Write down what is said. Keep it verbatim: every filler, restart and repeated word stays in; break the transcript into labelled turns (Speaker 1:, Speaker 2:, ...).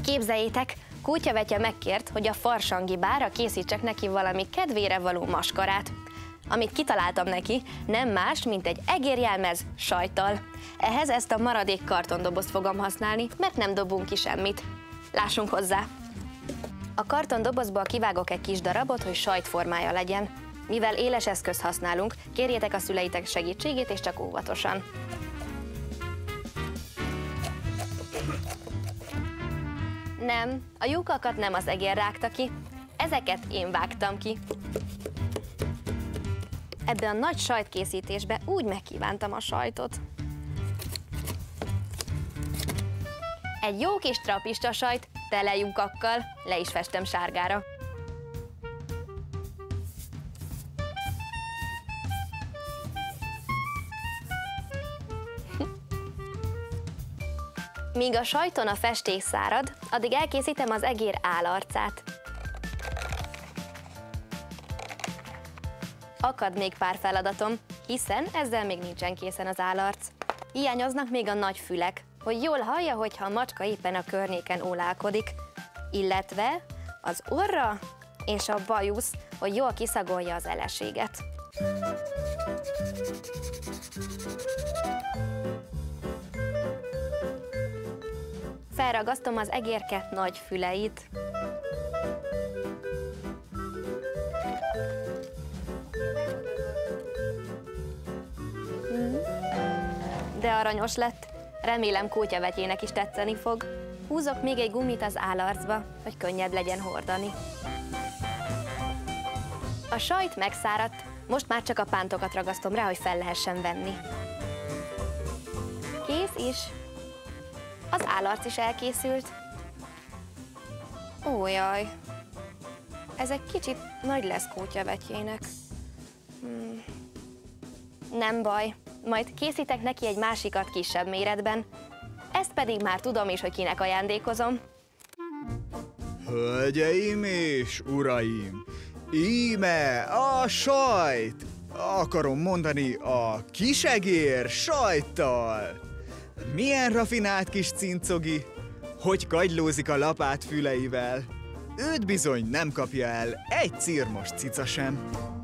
Speaker 1: Képzeljétek, Kutyavetye megkért, hogy a farsangi bárra készítsek neki valami kedvére való maskarát. Amit kitaláltam neki, nem más, mint egy egérjelmez sajttal. Ehhez ezt a maradék kartondobozt fogom használni, mert nem dobunk ki semmit. Lássunk hozzá! A kartondobozból kivágok egy kis darabot, hogy sajtformája legyen. Mivel éles eszközt használunk, kérjétek a szüleitek segítségét, és csak óvatosan. Nem, a lyukakat nem az egér rágta ki, ezeket én vágtam ki. Ebben a nagy sajtkészítésbe úgy megkívántam a sajtot. Egy jó kis trapista sajt, tele lyukakkal, le is festem sárgára. Míg a sajton a festés szárad, addig elkészítem az egér állarcát. Akad még pár feladatom, hiszen ezzel még nincsen készen az állarc. Hiányoznak még a nagy fülek, hogy jól hallja, hogyha a macska éppen a környéken ólálkodik, illetve az orra és a bajusz, hogy jól kiszagolja az eleséget. Felragasztom az egérke nagy füleit. De aranyos lett. Remélem Kutyavetyének is tetszeni fog. Húzok még egy gumit az állarcba, hogy könnyebb legyen hordani. A sajt megszáradt, most már csak a pántokat ragasztom rá, hogy fel lehessen venni. Kész is. Az állarc is elkészült. Ó, jaj. Ez egy kicsit nagy lesz Kutyavetyének. Hmm. Nem baj, majd készítek neki egy másikat kisebb méretben. Ezt pedig már tudom is, hogy kinek ajándékozom.
Speaker 2: Hölgyeim és uraim, íme a sajt! Akarom mondani, a kisegér sajttal! Milyen rafinált kis cincogi, hogy kagylózik a lapát füleivel. Őt bizony nem kapja el egy cirmos cica sem.